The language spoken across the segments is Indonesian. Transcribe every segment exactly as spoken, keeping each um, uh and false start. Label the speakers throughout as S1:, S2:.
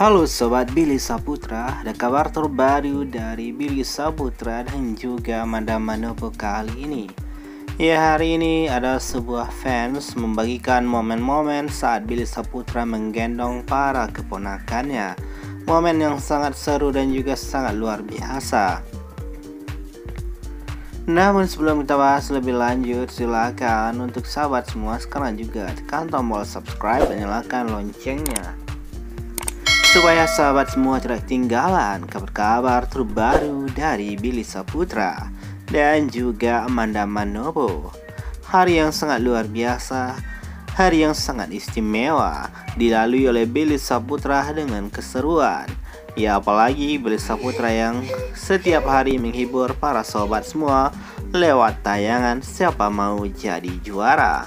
S1: Halo Sobat Billy Saputra, ada kabar terbaru dari Billy Saputra dan juga Madam Manopo kali ini. Ya, hari ini ada sebuah fans membagikan momen-momen saat Billy Saputra menggendong para keponakannya. Momen yang sangat seru dan juga sangat luar biasa. Namun sebelum kita bahas lebih lanjut, silakan untuk sahabat semua sekarang juga tekan tombol subscribe dan nyalakan loncengnya, supaya sahabat semua tidak ketinggalan kabar-kabar terbaru dari Billy Saputra dan juga Amanda Manopo. Hari yang sangat luar biasa, hari yang sangat istimewa dilalui oleh Billy Saputra dengan keseruan. Ya, apalagi Billy Saputra yang setiap hari menghibur para sobat semua lewat tayangan Siapa Mau Jadi Juara.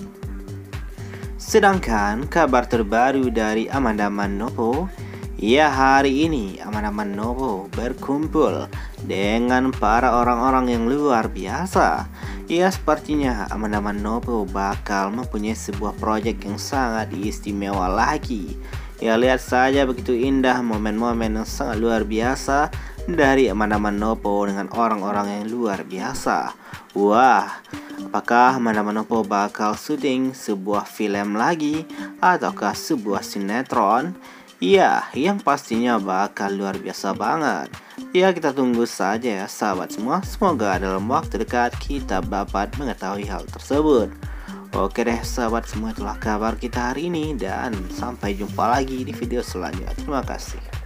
S1: Sedangkan kabar terbaru dari Amanda Manopo, ya, hari ini Amanda Manopo berkumpul dengan para orang-orang yang luar biasa. Ya, sepertinya Amanda Manopo bakal mempunyai sebuah proyek yang sangat istimewa lagi. Ya, lihat saja begitu indah momen-momen yang sangat luar biasa dari Amanda Manopo dengan orang-orang yang luar biasa. Wah, apakah Amanda Manopo bakal syuting sebuah film lagi ataukah sebuah sinetron? Ya, yang pastinya bakal luar biasa banget. Ya, kita tunggu saja ya sahabat semua. Semoga dalam waktu dekat kita dapat mengetahui hal tersebut. Oke deh sahabat semua, itulah kabar kita hari ini dan sampai jumpa lagi di video selanjutnya. Terima kasih.